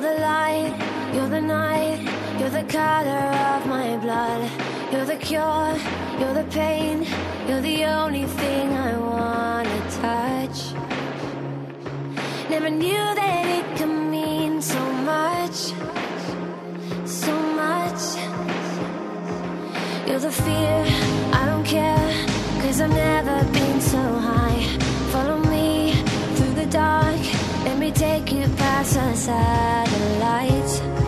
the light, you're the night, you're the color of my blood. You're the cure, you're the pain, you're the only thing I wanna touch. Never knew that it could mean so much, so much. You're the fear, I don't care, 'cause I've never been so high. Follow me through the dark, let me take you past the satellites.